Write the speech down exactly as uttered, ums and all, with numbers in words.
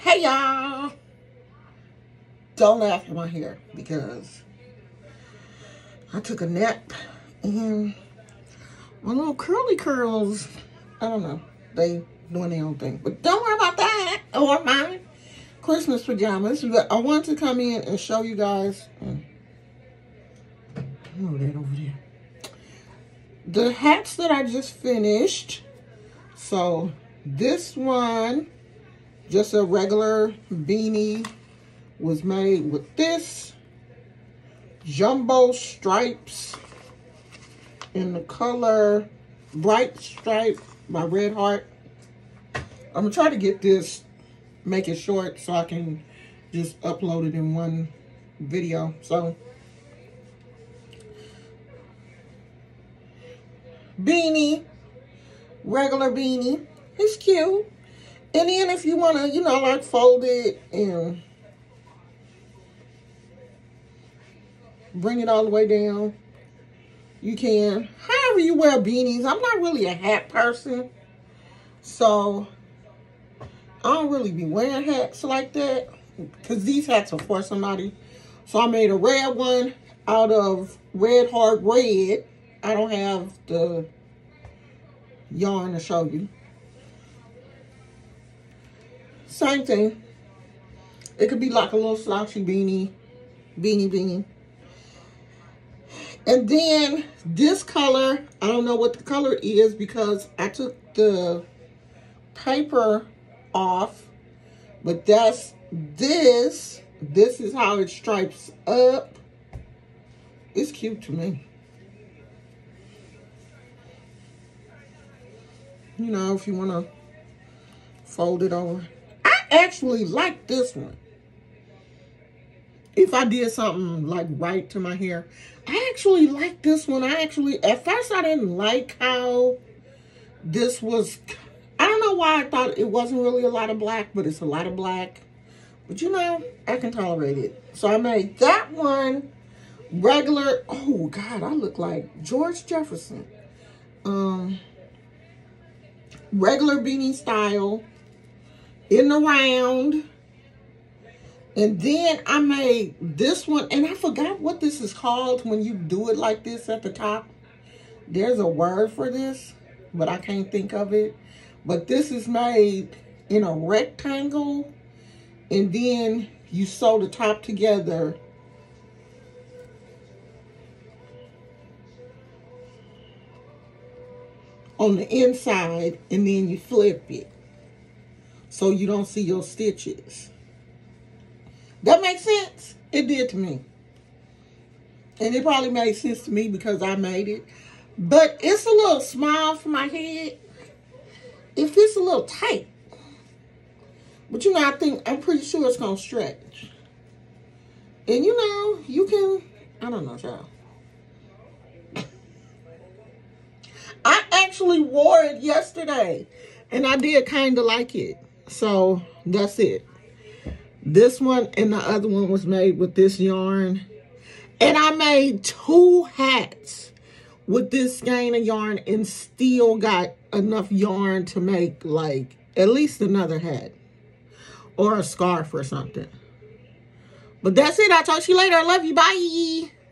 Hey y'all, don't laugh at my hair because I took a nap and my little curly curls, I don't know, they doing their own thing. But don't worry about that or my Christmas pajamas. But I wanted to come in and show you guys, move that over there, the hats that I just finished. So this one, just a regular beanie, was made with this jumbo stripes in the color Bright Stripe by Red Heart. I'm gonna try to get this, make it short so I can just upload it in one video. So beanie, regular beanie, it's cute. And then if you want to, you know, like fold it and bring it all the way down, you can. However you wear beanies. I'm not really a hat person, so I don't really be wearing hats like that because these hats are for somebody. So I made a red one out of Red Heart Red. I don't have the yarn to show you. Same thing. It could be like a little slouchy beanie, beanie beanie. And then this color, I don't know what the color is because I took the paper off, but that's this. This is how it stripes up. It's cute to me. You know, if you want to fold it over. I actually like this one. If I did something like right to my hair, I actually like this one. I actually, at first I didn't like how this was. I don't know why I thought it wasn't really a lot of black, but it's a lot of black. But you know, I can tolerate it. So I made that one regular. Oh God, I look like George Jefferson. Um, regular beanie style. In the round. And then I made this one, and I forgot what this is called when you do it like this at the top. There's a word for this, but I can't think of it. But this is made in a rectangle, and then you sew the top together on the inside, and then you flip it so you don't see your stitches. That makes sense? It did to me. And it probably made sense to me because I made it. But it's a little small for my head. It fits a little tight. But you know, I think, I'm pretty sure it's going to stretch. And you know, you can, I don't know, child. I actually wore it yesterday. And I did kind of like it. So, that's it. This one and the other one was made with this yarn. And I made two hats with this skein of yarn and still got enough yarn to make like at least another hat. Or a scarf or something. But that's it. I'll talk to you later. I love you. Bye.